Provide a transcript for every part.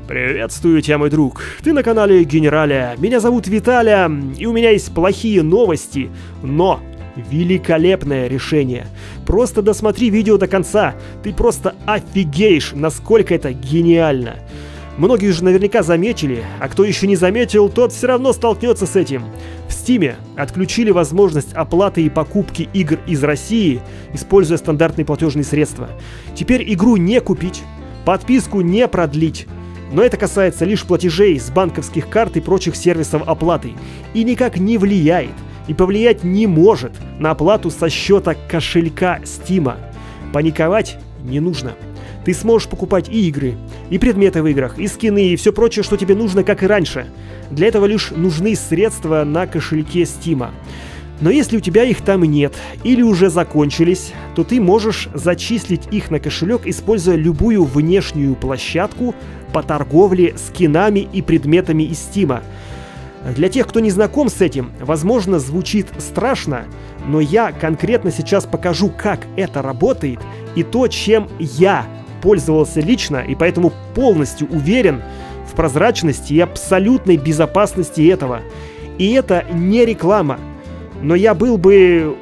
Приветствую тебя, мой друг. Ты на канале Генераля. Меня зовут Виталя, и у меня есть плохие новости, но великолепное решение. Просто досмотри видео до конца. Ты просто офигеешь, насколько это гениально. Многие же наверняка заметили, а кто еще не заметил, тот все равно столкнется с этим. В Steam отключили возможность оплаты и покупки игр из России, используя стандартные платежные средства. Теперь игру не купить, подписку не продлить. Но это касается лишь платежей с банковских карт и прочих сервисов оплаты. И никак не влияет, и повлиять не может на оплату со счета кошелька Steam. Паниковать не нужно. Ты сможешь покупать и игры, и предметы в играх, и скины, и все прочее, что тебе нужно, как и раньше. Для этого лишь нужны средства на кошельке Steam. Но если у тебя их там нет, или уже закончились, то ты можешь зачислить их на кошелек, используя любую внешнюю площадку по торговле скинами и предметами из Steam. Для тех, кто не знаком с этим, возможно, звучит страшно, но я конкретно сейчас покажу, как это работает, и то, чем я пользовался лично, и поэтому полностью уверен в прозрачности и абсолютной безопасности этого. И это не реклама. Но я был бы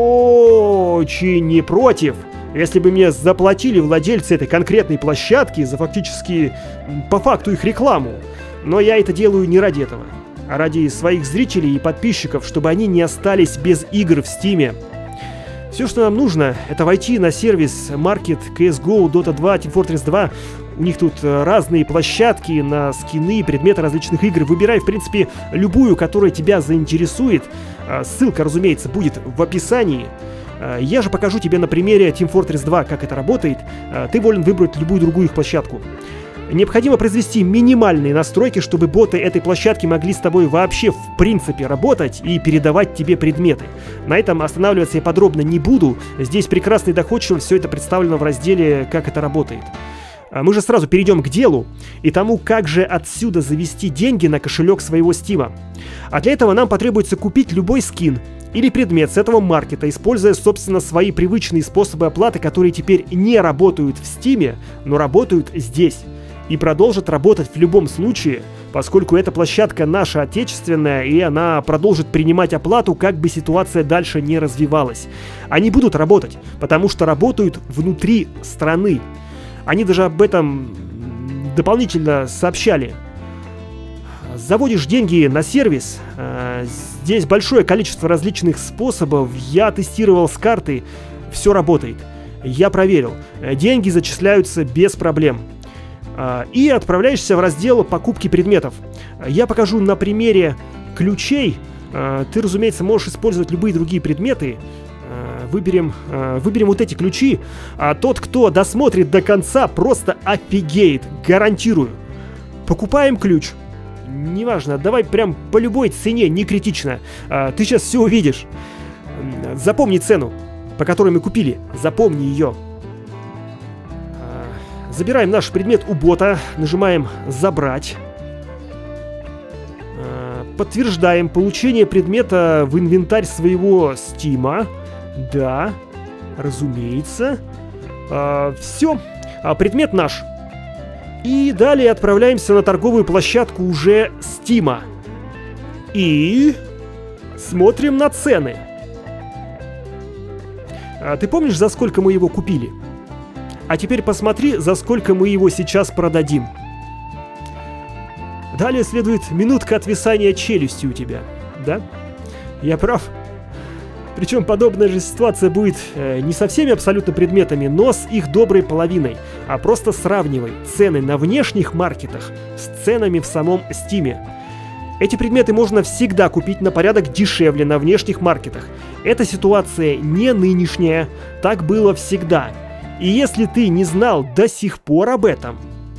очень не против, если бы мне заплатили владельцы этой конкретной площадки за фактически, по факту, их рекламу. Но я это делаю не ради этого, а ради своих зрителей и подписчиков, чтобы они не остались без игр в Steam. Все, что нам нужно, это войти на сервис Market, CSGO, Dota 2, Team Fortress 2. У них тут разные площадки на скины, предметы различных игр. Выбирай, в принципе, любую, которая тебя заинтересует. Ссылка, разумеется, будет в описании. Я же покажу тебе на примере Team Fortress 2, как это работает. Ты волен выбрать любую другую их площадку. Необходимо произвести минимальные настройки, чтобы боты этой площадки могли с тобой вообще в принципе работать и передавать тебе предметы. На этом останавливаться я подробно не буду. Здесь прекрасно и доходчиво все это представлено в разделе «Как это работает». Мы же сразу перейдем к делу и тому, как же отсюда завести деньги на кошелек своего Steam. А для этого нам потребуется купить любой скин или предмет с этого маркета, используя, собственно, свои привычные способы оплаты, которые теперь не работают в Steam, но работают здесь. И продолжит работать в любом случае, поскольку эта площадка наша отечественная, и она продолжит принимать оплату, как бы ситуация дальше не развивалась. Они будут работать, потому что работают внутри страны. Они даже об этом дополнительно сообщали. Заводишь деньги на сервис, здесь большое количество различных способов, я тестировал с карты, все работает. Я проверил, деньги зачисляются без проблем. И отправляешься в раздел покупки предметов. Я покажу на примере ключей. Ты, разумеется, можешь использовать любые другие предметы. Выберем вот эти ключи. А тот, кто досмотрит до конца, просто офигеет. Гарантирую. Покупаем ключ. Неважно, давай прям по любой цене, не критично. Ты сейчас все увидишь. Запомни цену, по которой мы купили. Запомни ее. Забираем наш предмет у бота, нажимаем «Забрать». Подтверждаем получение предмета в инвентарь своего Steam. Да, разумеется. Все, предмет наш. И далее отправляемся на торговую площадку уже Steam. И смотрим на цены. Ты помнишь, за сколько мы его купили? А теперь посмотри, за сколько мы его сейчас продадим. Далее следует минутка отвисания челюсти у тебя. Да? Я прав. Причем подобная же ситуация будет не со всеми абсолютно предметами, но с их доброй половиной. А просто сравнивай цены на внешних маркетах с ценами в самом Steam. Эти предметы можно всегда купить на порядок дешевле на внешних маркетах. Эта ситуация не нынешняя, так было всегда. И если ты не знал до сих пор об этом,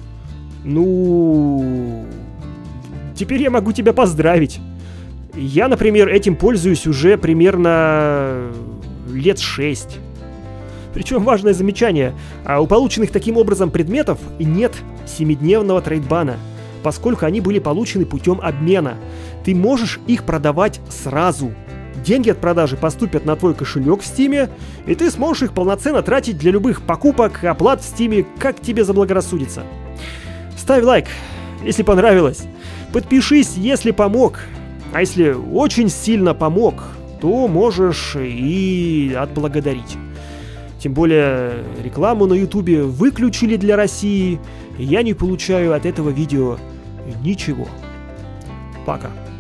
ну, теперь я могу тебя поздравить. Я, например, этим пользуюсь уже примерно лет 6. Причем важное замечание, у полученных таким образом предметов нет 7-дневного трейдбана, поскольку они были получены путем обмена. Ты можешь их продавать сразу. Деньги от продажи поступят на твой кошелек в Steam, и ты сможешь их полноценно тратить для любых покупок, оплат в Steam, как тебе заблагорассудится. Ставь лайк, если понравилось. Подпишись, если помог. А если очень сильно помог, то можешь и отблагодарить. Тем более рекламу на ютубе выключили для России, и я не получаю от этого видео ничего. Пока.